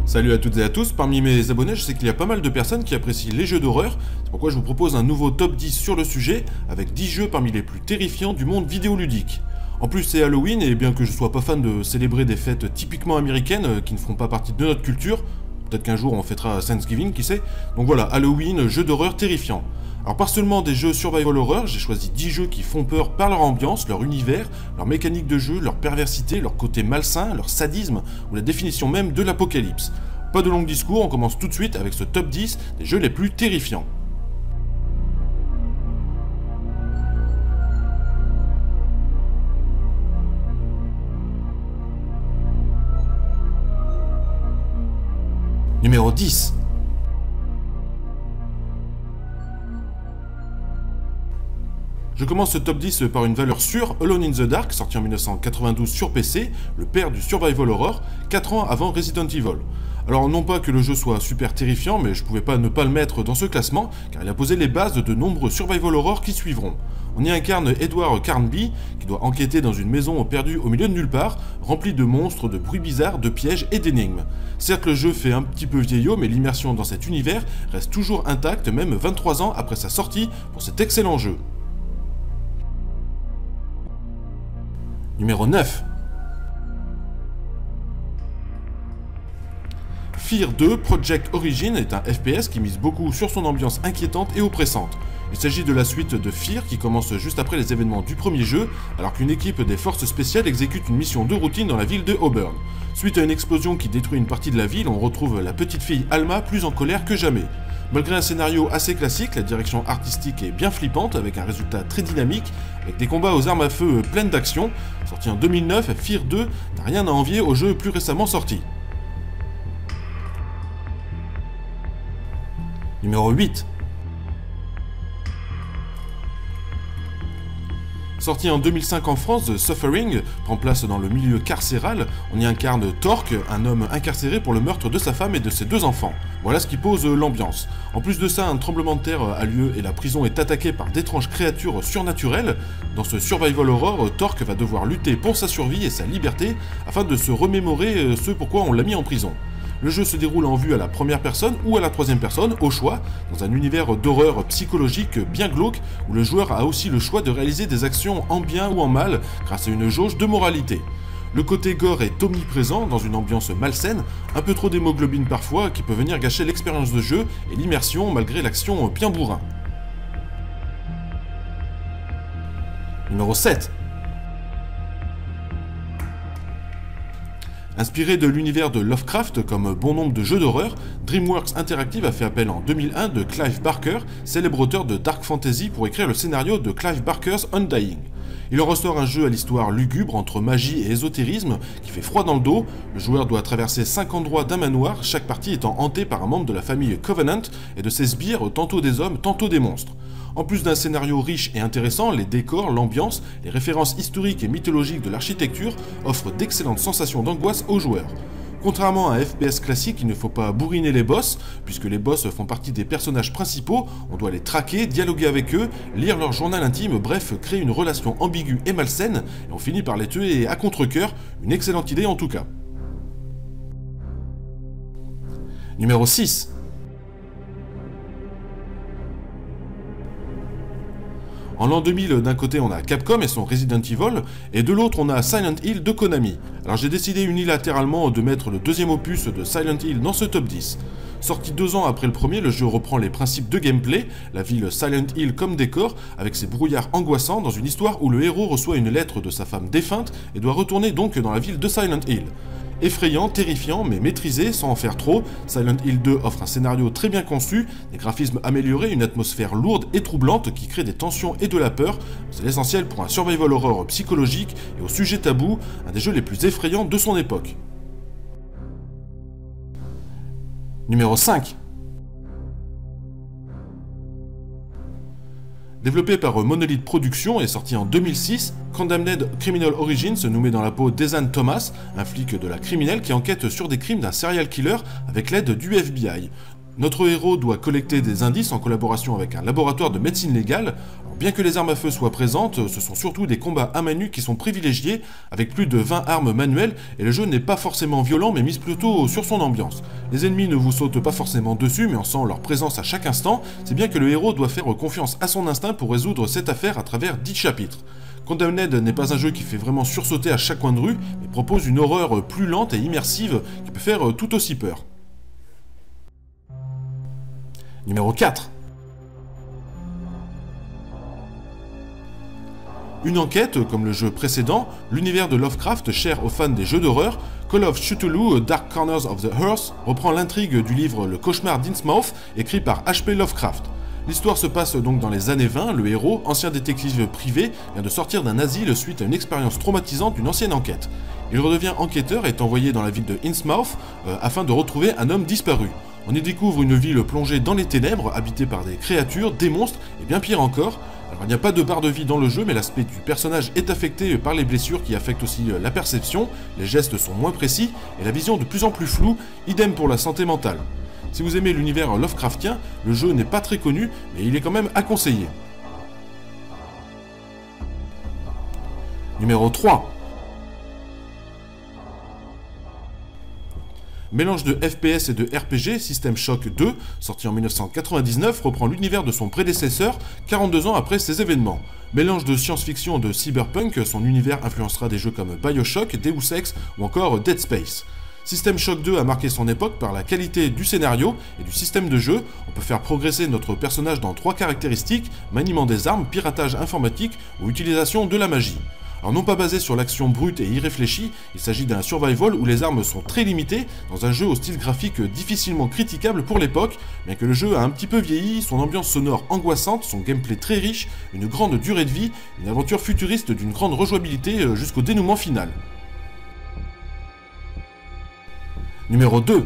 Salut à toutes et à tous, parmi mes abonnés, je sais qu'il y a pas mal de personnes qui apprécient les jeux d'horreur, c'est pourquoi je vous propose un nouveau top 10 sur le sujet, avec 10 jeux parmi les plus terrifiants du monde vidéoludique. En plus c'est Halloween, et bien que je sois pas fan de célébrer des fêtes typiquement américaines qui ne font pas partie de notre culture, peut-être qu'un jour on fêtera Thanksgiving, qui sait, donc voilà, Halloween, jeux d'horreur terrifiants. Alors pas seulement des jeux survival horror, j'ai choisi 10 jeux qui font peur par leur ambiance, leur univers, leur mécanique de jeu, leur perversité, leur côté malsain, leur sadisme, ou la définition même de l'apocalypse. Pas de long discours, on commence tout de suite avec ce top 10 des jeux les plus terrifiants. Numéro 10. Je commence ce top 10 par une valeur sûre, Alone in the Dark, sorti en 1992 sur PC, le père du survival horror, 4 ans avant Resident Evil. Alors non pas que le jeu soit super terrifiant, mais je pouvais pas ne pas le mettre dans ce classement, car il a posé les bases de nombreux survival horror qui suivront. On y incarne Edward Carnby, qui doit enquêter dans une maison perdue au milieu de nulle part, remplie de monstres, de bruits bizarres, de pièges et d'énigmes. Certes le jeu fait un petit peu vieillot, mais l'immersion dans cet univers reste toujours intacte, même 23 ans après sa sortie, pour cet excellent jeu. Numéro 9. Fear 2 Project Origin est un FPS qui mise beaucoup sur son ambiance inquiétante et oppressante. Il s'agit de la suite de Fear qui commence juste après les événements du premier jeu, alors qu'une équipe des forces spéciales exécute une mission de routine dans la ville de Auburn. Suite à une explosion qui détruit une partie de la ville, on retrouve la petite fille Alma plus en colère que jamais. Malgré un scénario assez classique, la direction artistique est bien flippante avec un résultat très dynamique, avec des combats aux armes à feu pleines d'action. Sorti en 2009, Fear 2 n'a rien à envier au jeu plus récemment sorti. Numéro 8. Sorti en 2005 en France, The Suffering prend place dans le milieu carcéral. On y incarne Torque, un homme incarcéré pour le meurtre de sa femme et de ses 2 enfants. Voilà ce qui pose l'ambiance. En plus de ça, un tremblement de terre a lieu et la prison est attaquée par d'étranges créatures surnaturelles. Dans ce survival horror, Torque va devoir lutter pour sa survie et sa liberté afin de se remémorer ce pourquoi on l'a mis en prison. Le jeu se déroule en vue à la première personne ou à la troisième personne, au choix, dans un univers d'horreur psychologique bien glauque, où le joueur a aussi le choix de réaliser des actions en bien ou en mal, grâce à une jauge de moralité. Le côté gore est omniprésent, dans une ambiance malsaine, un peu trop d'hémoglobine parfois, qui peut venir gâcher l'expérience de jeu et l'immersion malgré l'action bien bourrin. Numéro 7. Inspiré de l'univers de Lovecraft comme bon nombre de jeux d'horreur, DreamWorks Interactive a fait appel en 2001 de Clive Barker, célèbre auteur de Dark Fantasy, pour écrire le scénario de Clive Barker's Undying. Il en ressort un jeu à l'histoire lugubre entre magie et ésotérisme qui fait froid dans le dos. Le joueur doit traverser 5 endroits d'un manoir, chaque partie étant hantée par un membre de la famille Covenant et de ses sbires, tantôt des hommes, tantôt des monstres. En plus d'un scénario riche et intéressant, les décors, l'ambiance, les références historiques et mythologiques de l'architecture offrent d'excellentes sensations d'angoisse aux joueurs. Contrairement à un FPS classique, il ne faut pas bourriner les boss, puisque les boss font partie des personnages principaux, on doit les traquer, dialoguer avec eux, lire leur journal intime, bref, créer une relation ambiguë et malsaine, et on finit par les tuer à contre-cœur, une excellente idée en tout cas. Numéro 6. En l'an 2000, d'un côté on a Capcom et son Resident Evil, et de l'autre on a Silent Hill de Konami. Alors j'ai décidé unilatéralement de mettre le deuxième opus de Silent Hill dans ce top 10. Sorti 2 ans après le premier, le jeu reprend les principes de gameplay, la ville Silent Hill comme décor, avec ses brouillards angoissants dans une histoire où le héros reçoit une lettre de sa femme défunte et doit retourner donc dans la ville de Silent Hill. Effrayant, terrifiant, mais maîtrisé sans en faire trop, Silent Hill 2 offre un scénario très bien conçu, des graphismes améliorés, une atmosphère lourde et troublante qui crée des tensions et de la peur. C'est l'essentiel pour un survival horror psychologique et au sujet tabou, un des jeux les plus effrayants de son époque. Numéro 5. Développé par Monolith Productions et sorti en 2006, Condemned Criminal Origins nous met dans la peau d'Ethan Thomas, un flic de la criminelle qui enquête sur des crimes d'un serial killer avec l'aide du FBI. Notre héros doit collecter des indices en collaboration avec un laboratoire de médecine légale. Alors, bien que les armes à feu soient présentes, ce sont surtout des combats à main nue qui sont privilégiés, avec plus de 20 armes manuelles, et le jeu n'est pas forcément violent mais mise plutôt sur son ambiance. Les ennemis ne vous sautent pas forcément dessus, mais on sent leur présence à chaque instant, c'est bien que le héros doit faire confiance à son instinct pour résoudre cette affaire à travers 10 chapitres. Condemned n'est pas un jeu qui fait vraiment sursauter à chaque coin de rue, mais propose une horreur plus lente et immersive qui peut faire tout aussi peur. Numéro 4. Une enquête, comme le jeu précédent, l'univers de Lovecraft cher aux fans des jeux d'horreur, Call of Cthulhu Dark Corners of the Earth reprend l'intrigue du livre Le Cauchemar d'Innsmouth, écrit par H.P. Lovecraft. L'histoire se passe donc dans les années 20, le héros, ancien détective privé, vient de sortir d'un asile suite à une expérience traumatisante d'une ancienne enquête. Il redevient enquêteur et est envoyé dans la ville de Innsmouth afin de retrouver un homme disparu. On y découvre une ville plongée dans les ténèbres, habitée par des créatures, des monstres, et bien pire encore. Alors il n'y a pas de barre de vie dans le jeu, mais l'aspect du personnage est affecté par les blessures qui affectent aussi la perception, les gestes sont moins précis, et la vision de plus en plus floue, idem pour la santé mentale. Si vous aimez l'univers Lovecraftien, le jeu n'est pas très connu, mais il est quand même à conseiller. Numéro 3. Mélange de FPS et de RPG, System Shock 2, sorti en 1999, reprend l'univers de son prédécesseur 42 ans après ces événements. Mélange de science-fiction et de cyberpunk, son univers influencera des jeux comme BioShock, Deus Ex ou encore Dead Space. System Shock 2 a marqué son époque par la qualité du scénario et du système de jeu. On peut faire progresser notre personnage dans 3 caractéristiques, maniement des armes, piratage informatique ou utilisation de la magie. Alors non pas basé sur l'action brute et irréfléchie, il s'agit d'un survival où les armes sont très limitées, dans un jeu au style graphique difficilement critiquable pour l'époque, bien que le jeu a un petit peu vieilli, son ambiance sonore angoissante, son gameplay très riche, une grande durée de vie, une aventure futuriste d'une grande rejouabilité jusqu'au dénouement final. Numéro 2.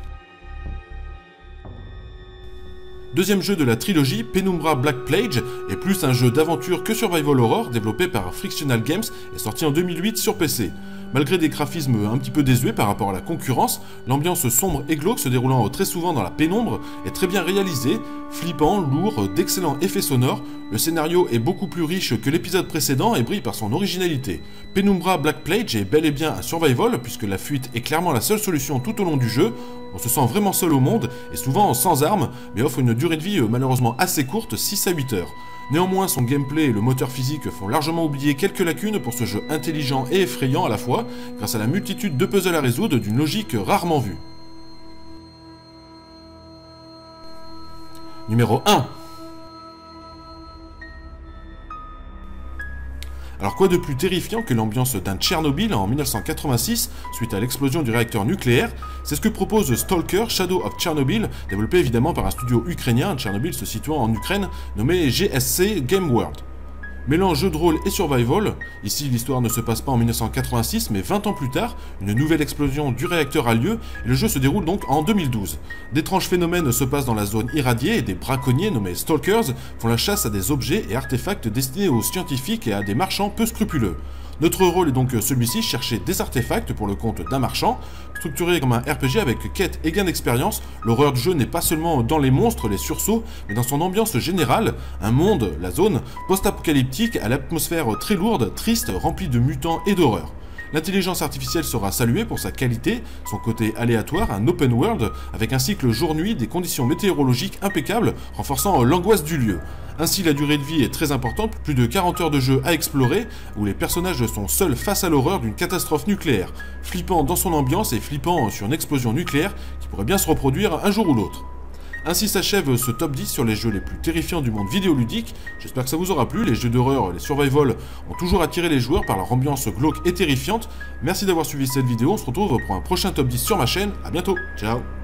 Deuxième jeu de la trilogie, Penumbra Black Plague est plus un jeu d'aventure que survival horror développé par Frictional Games et sorti en 2008 sur PC. Malgré des graphismes un petit peu désuets par rapport à la concurrence, l'ambiance sombre et glauque se déroulant très souvent dans la pénombre est très bien réalisée, flippant, lourd, d'excellents effets sonores, le scénario est beaucoup plus riche que l'épisode précédent et brille par son originalité. Penumbra Black Plague est bel et bien un survival puisque la fuite est clairement la seule solution tout au long du jeu, on se sent vraiment seul au monde et souvent sans armes, mais offre une durée de vie malheureusement assez courte, 6 à 8 heures. Néanmoins, son gameplay et le moteur physique font largement oublier quelques lacunes pour ce jeu intelligent et effrayant à la fois, grâce à la multitude de puzzles à résoudre d'une logique rarement vue. Numéro 1. Alors quoi de plus terrifiant que l'ambiance d'un Tchernobyl en 1986 suite à l'explosion du réacteur nucléaire? C'est ce que propose Stalker Shadow of Chernobyl, développé évidemment par un studio ukrainien, Tchernobyl se situant en Ukraine, nommé GSC Game World. Mélange jeu de rôle et survival, ici l'histoire ne se passe pas en 1986 mais 20 ans plus tard, une nouvelle explosion du réacteur a lieu et le jeu se déroule donc en 2012. D'étranges phénomènes se passent dans la zone irradiée et des braconniers nommés Stalkers font la chasse à des objets et artefacts destinés aux scientifiques et à des marchands peu scrupuleux. Notre rôle est donc celui-ci, chercher des artefacts pour le compte d'un marchand. Structuré comme un RPG avec quête et gain d'expérience, l'horreur du jeu n'est pas seulement dans les monstres, les sursauts, mais dans son ambiance générale, un monde, la zone, post-apocalyptique à l'atmosphère très lourde, triste, remplie de mutants et d'horreur. L'intelligence artificielle sera saluée pour sa qualité, son côté aléatoire, un open world, avec un cycle jour-nuit, des conditions météorologiques impeccables, renforçant l'angoisse du lieu. Ainsi, la durée de vie est très importante, plus de 40 heures de jeu à explorer, où les personnages sont seuls face à l'horreur d'une catastrophe nucléaire, flippant dans son ambiance et flippant sur une explosion nucléaire qui pourrait bien se reproduire un jour ou l'autre. Ainsi s'achève ce top 10 sur les jeux les plus terrifiants du monde vidéoludique. J'espère que ça vous aura plu, les jeux d'horreur, les survival ont toujours attiré les joueurs par leur ambiance glauque et terrifiante. Merci d'avoir suivi cette vidéo, on se retrouve pour un prochain top 10 sur ma chaîne, à bientôt, ciao.